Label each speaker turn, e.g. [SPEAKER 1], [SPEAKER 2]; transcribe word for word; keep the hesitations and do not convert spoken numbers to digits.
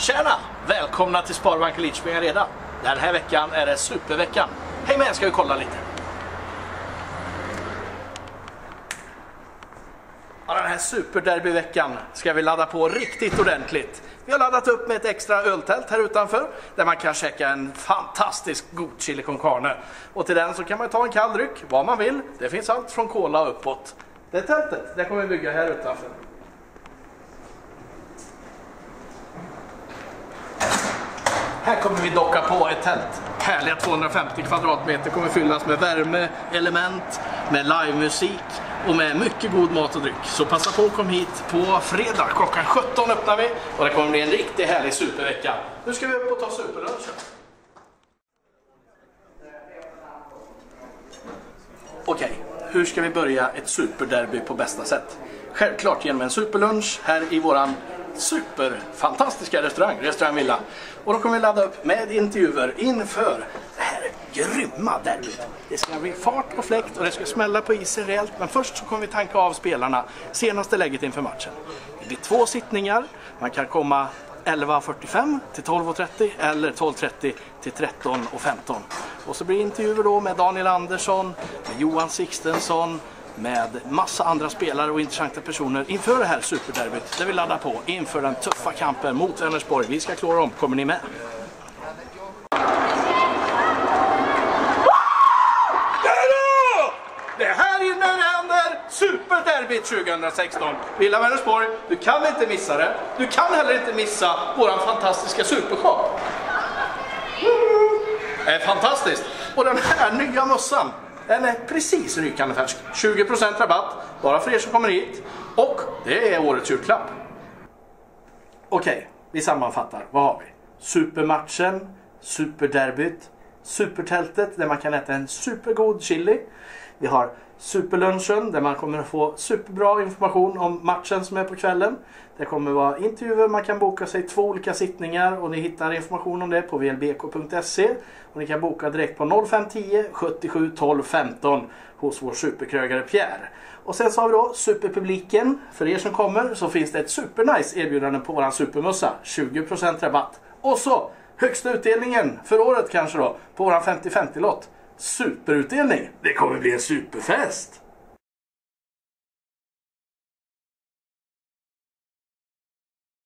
[SPEAKER 1] Tjena! Välkomna till Sparbanken Lidköping Arena. Den här veckan är det superveckan. Hej med, ska vi kolla lite. Ja, den här superderbyveckan ska vi ladda på riktigt ordentligt. Vi har laddat upp med ett extra öltält här utanför där man kan käka en fantastisk god chili con carne. Och till den så kan man ta en kall dryck, vad man vill. Det finns allt från cola uppåt. Det tältet, det kommer vi bygga här utanför. Här kommer vi docka på ett tält. Härliga tvåhundrafemtio kvadratmeter kommer fyllas med värme, element, med livemusik och med mycket god mat och dryck. Så passa på att komma hit på fredag. Klockan sjutton öppnar vi och det kommer bli en riktigt härlig supervecka. Nu ska vi upp och ta superlunchen. Okej, hur ska vi börja ett superderby på bästa sätt? Självklart genom en superlunch här i våran superfantastiska restaurang, Restaurang Villa. Och då kommer vi ladda upp med intervjuer inför det här grymma derbyt. Det ska bli fart och fläkt och det ska smälla på isen rejält. Men först så kommer vi tanka av spelarna senaste läget inför matchen. Det blir två sittningar. Man kan komma elva fyrtiofem till tolv trettio eller tolv trettio till tretton femton. Och så blir det intervjuer då med Daniel Andersson, med Johan Sixtensson, med massa andra spelare och intressanta personer inför det här superderbyt där vi laddar på inför den tuffa kampen mot Vänersborg. Vi ska klara om, kommer ni med? Det här inne händer superderbyt tjugohundrasexton. Villa Vänersborg, du kan inte missa det. Du kan heller inte missa våran fantastiska supershop. Det är fantastiskt. Och den här nya mössan, den är precis rykande färsk. tjugo procent rabatt, bara för er som kommer hit. Och det är årets julklapp. Okej, vi sammanfattar. Vad har vi? Supermatchen, superderbyt, supertältet där man kan äta en supergod chili. Vi har superlunchen där man kommer att få superbra information om matchen som är på kvällen. Det kommer att vara intervjuer, man kan boka sig två olika sittningar och ni hittar information om det på v l b k punkt se. Och ni kan boka direkt på noll fem tio sjuttiosju tolv femton hos vår superkrögare Pierre. Och sen så har vi då superpubliken. För er som kommer så finns det ett supernice erbjudande på våran supermössa. tjugo procent rabatt. Och så högsta utdelningen för året kanske då på våran femtio femtio lott. Superutdelning. Det kommer bli en superfest.